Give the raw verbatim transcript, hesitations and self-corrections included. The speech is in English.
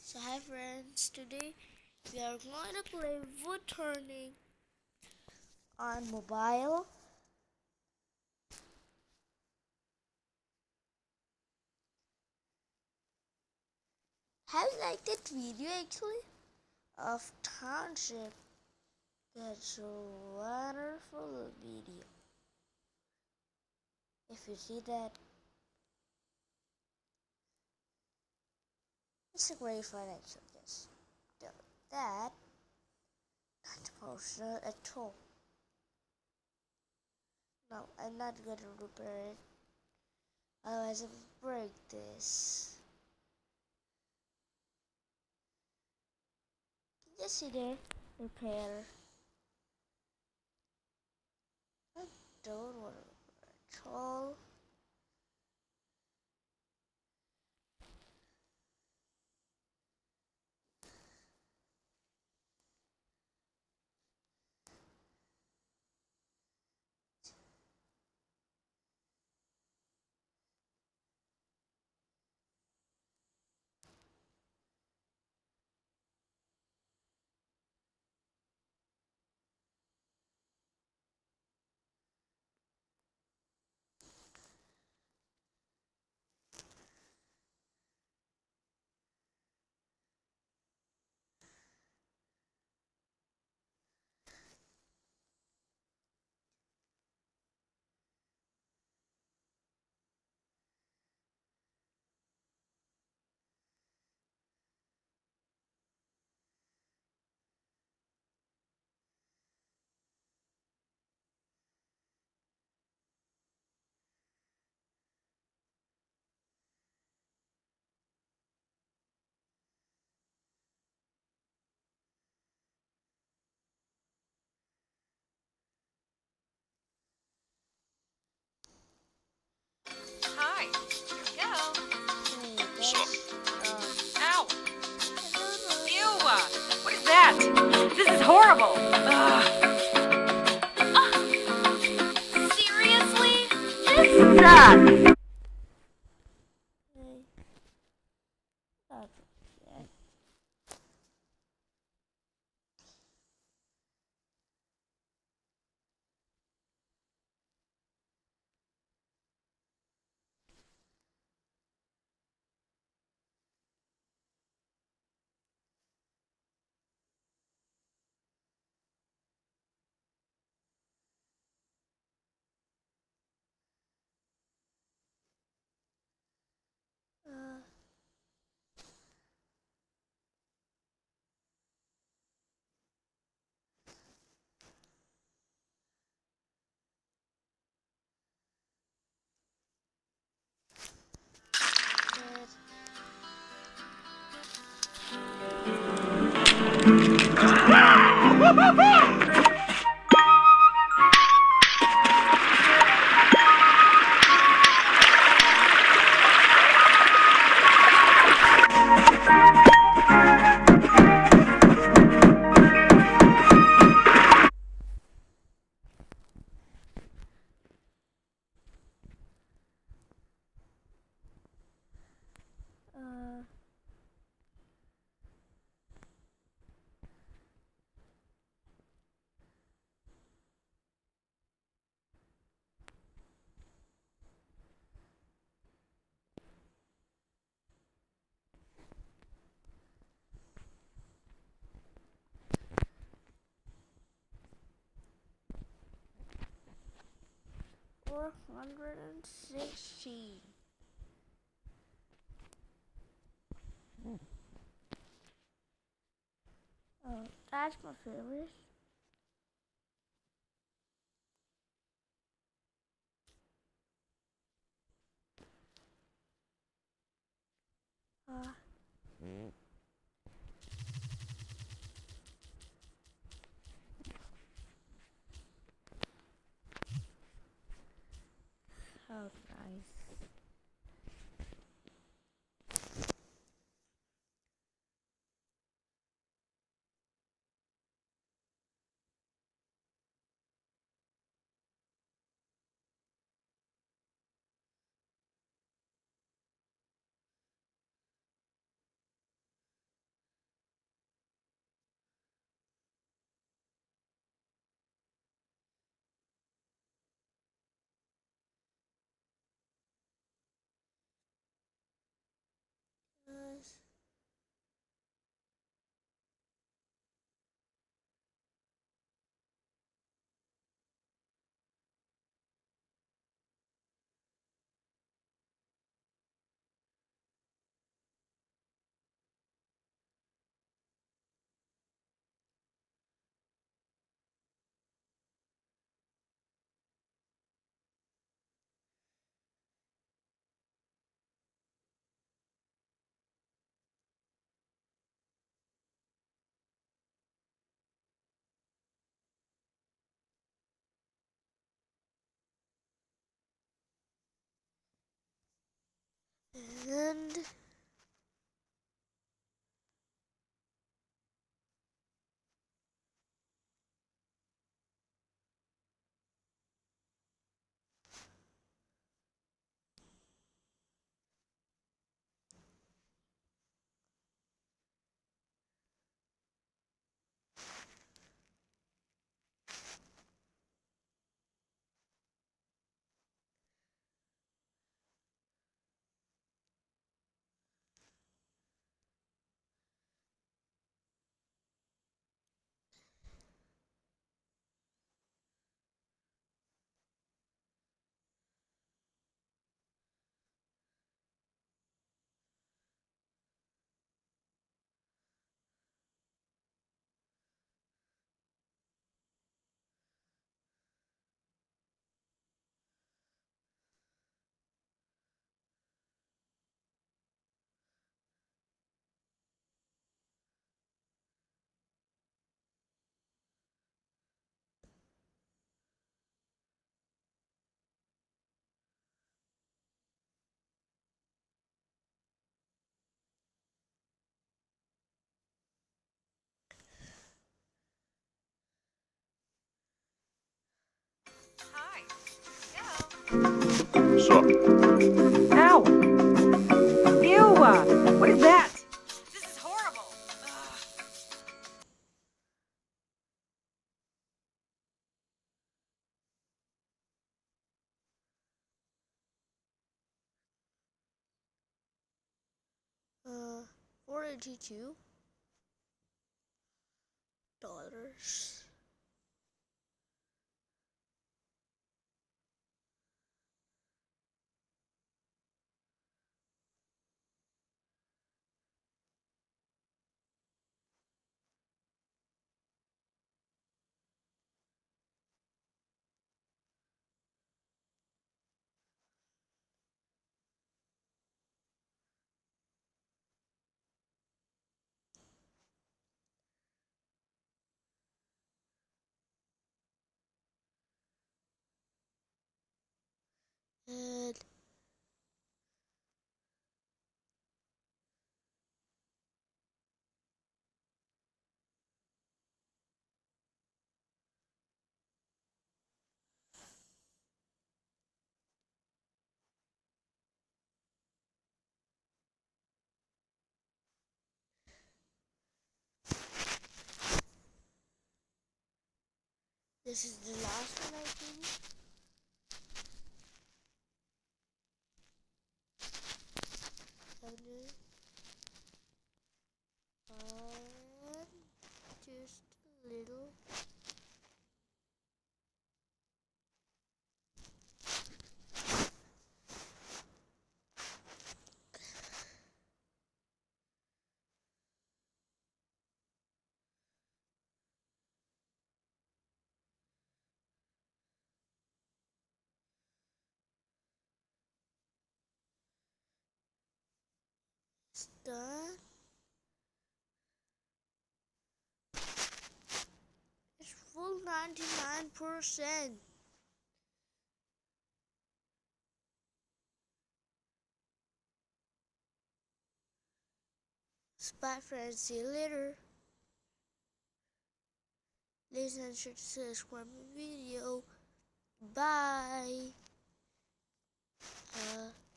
So hi friends, today we are going to play wood turning on mobile. Have you liked that video actually of township? That's a wonderful video. If you see that, it's a great fun actually. Yes, that not emotional at all. No, I'm not gonna repair it. Otherwise, I'll break this. Can you see there? Repair. I don't want to repair at all. Hi. Here we go. Hey, that's, um, Ow. I don't know. Ew. What is that? This is horrible. Ugh. Ugh. Seriously? This sucks. Hey, not yet. Uh, that, uh, four hundred sixty. Oh, that's my favorite. Uh, oh, nice. And Hi. Hello. Sup? Ow! Ew! uh, What is that? This is horrible. Ugh. uh, four eighty-two dollars. And this is the last one, I think. Seven, and just a little. It's done. It's full ninety-nine percent. Bye friends, see you later. Please and share to subscribe my video. Bye. Uh,